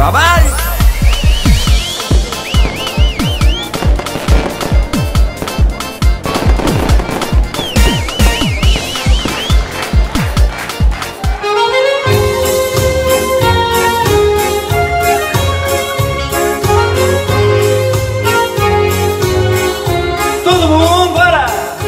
Trabalho! Todo mundo, bora!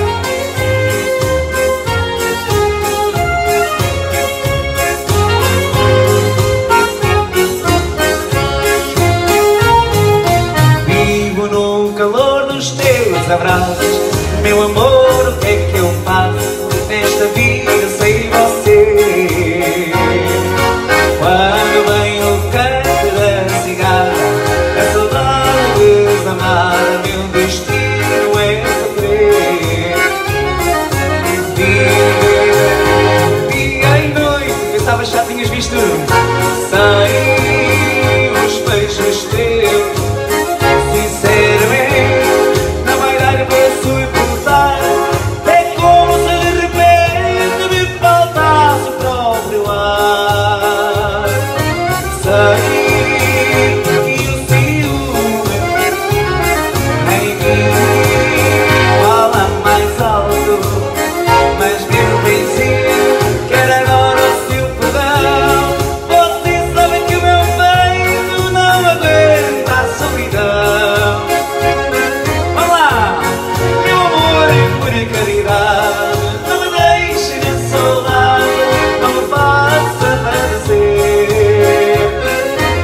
Vivo no calor dos teus abraços, meu amor, o que é que eu faço nesta vida sem você? Quando vem o canto da cigarra, a saudade desamar, meu destino é sofrer. Dia e noite, pensavas já tinhas visto sem os beijos teus. Sinceramente, não vai dar para suportar. É como se de repente me faltasse o próprio ar. Sei que o ciúme em mim fala mais alto, mas meu benzinho quer agora o seu perdão. Você sabe que o meu peito não aguenta a solidão. Vamos lá, meu amor, por caridade, não me deixe na saudade, não me faça padecer.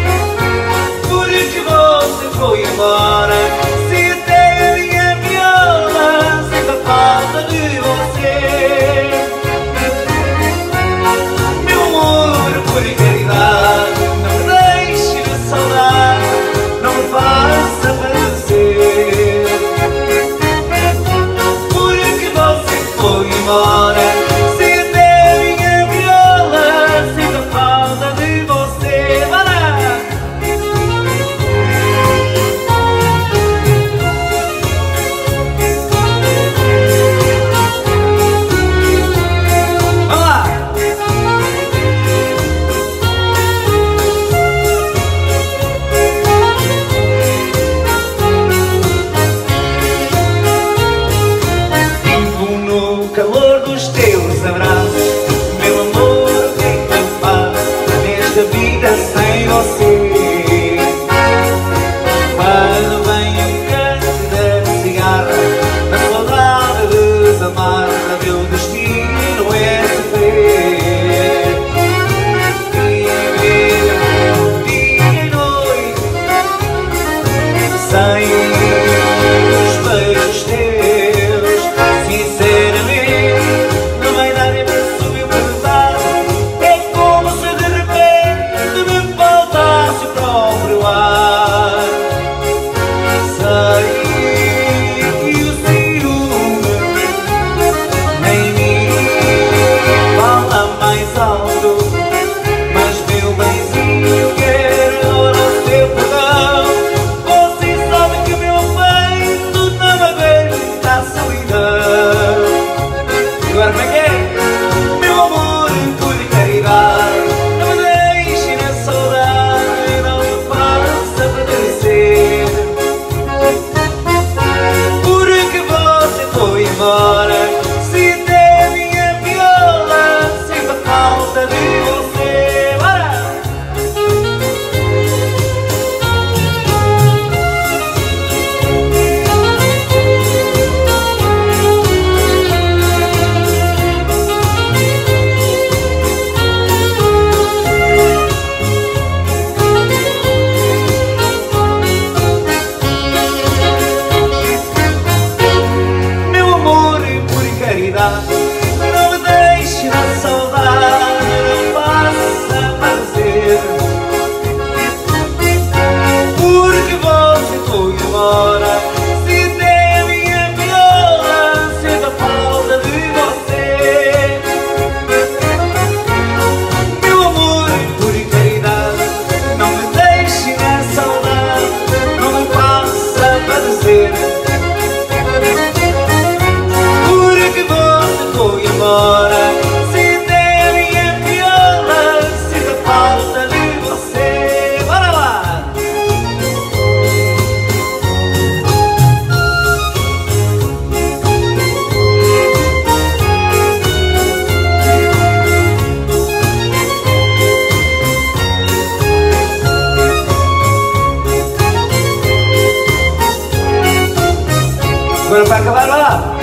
Agora para acabar, vai lá.